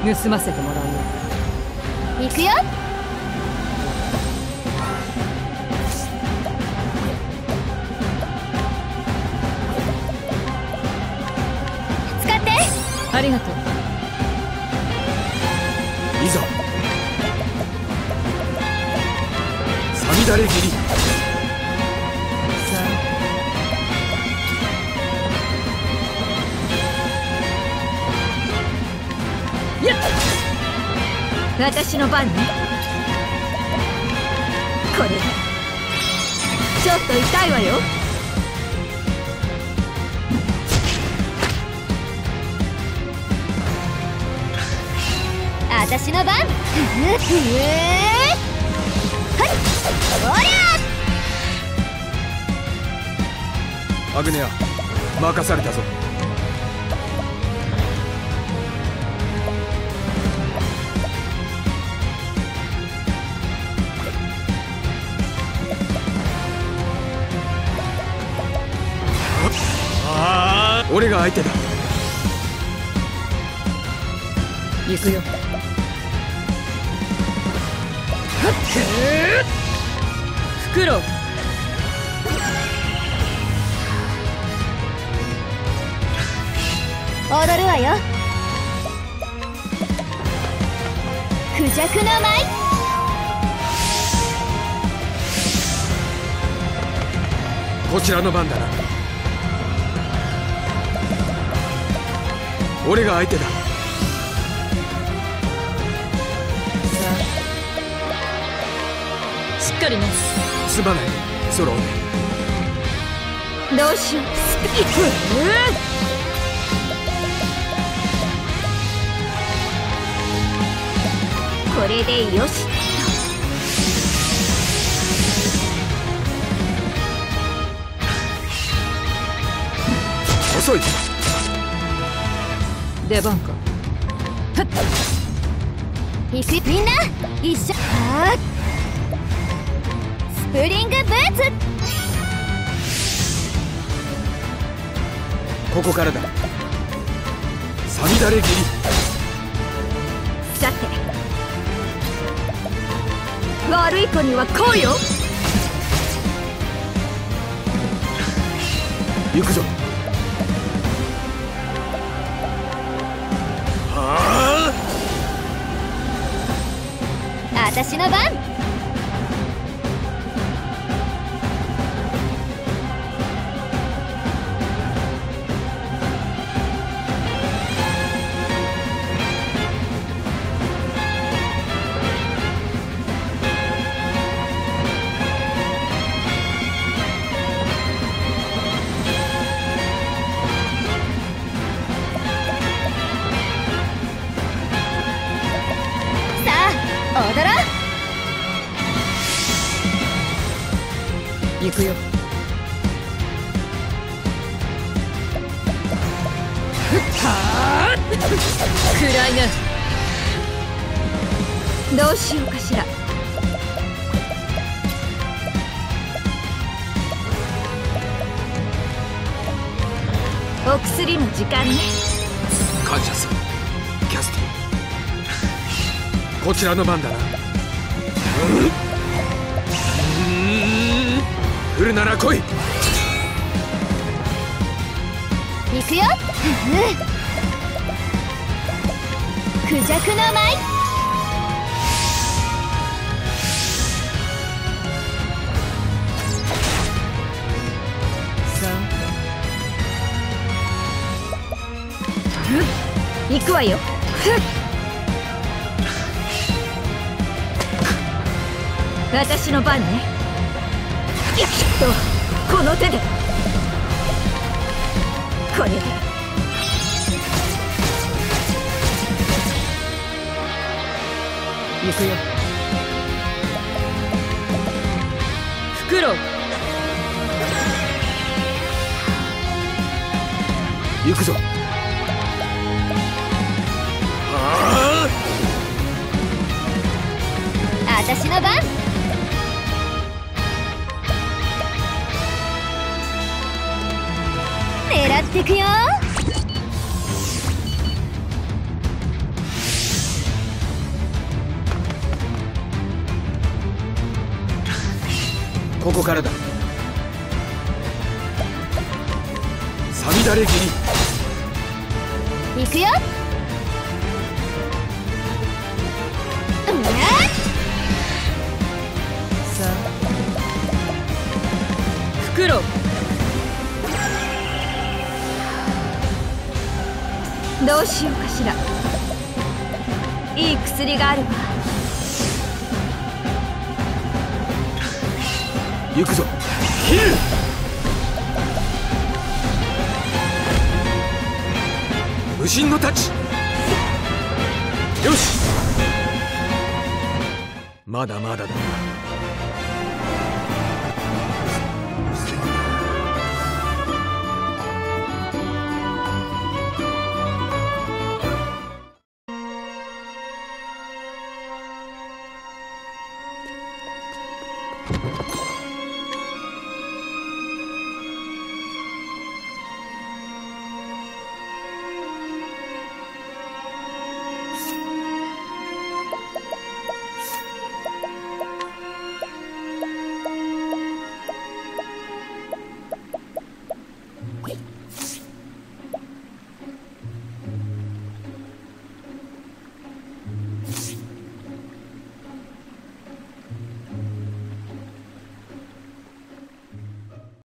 盗ませてもらうよ。 行くよ。使って。 ありがとう。 いざさみだれ斬り。 さあ、やっ、私の番ね。これちょっと痛いわよ。 私の番。はい、おりゃ。 アグネア、任されたぞ。俺が相手だ。 行くよ。フクロウ。 踊るわよ。クジャクの舞。 こちらの番だな。俺が相手だ。 しっかりね。 すまない、ソローネ。 どうしよう。これでよし。 遅い。 出番か。 行く。みんな一緒。はー、スプリングブーツ。 ここからだ。さみだれ斬り。 さて、悪い子にはこうよ。 行くぞ。はあ、私の番。踊ろう。 行くよ。はあ、暗いな。どうしようかしら。お薬の時間ね。 感謝する、キャスティ。こちらの番だな。来るなら来い。 行くよ。クジャクの舞。 さあ、行くわよ。私の番ね。きっとこの手で。これで行くよ。フクロウ。 行くぞ。はあ、私の番。狙ってくよ。 こからだ。さみだれ斬り。 行くよ。 さあ袋どうしようかしら。いい薬があるわ。 行くぞ。ヒル。無心の太刀。よし、まだまだだな。